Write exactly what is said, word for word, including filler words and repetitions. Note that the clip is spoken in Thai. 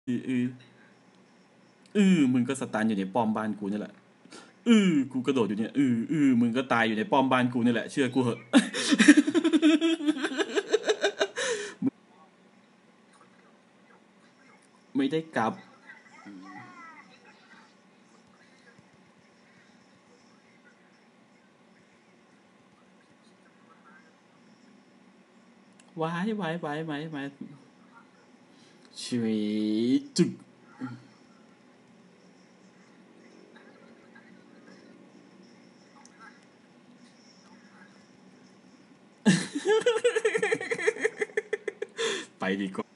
อืออืออือมึงก็สตันอยู่ในป้อมบ้านกูนี่แหละอือกูกระโดดอยู่เนี่ยอืออือมึงก็ตายอยู่ในป้อมบ้านกูนี่แหละเชื่อกูเหอะไม่ได้กลับไว้ไว้ไว้ไว้ไว้ชีวิตจุกไปดีกว่า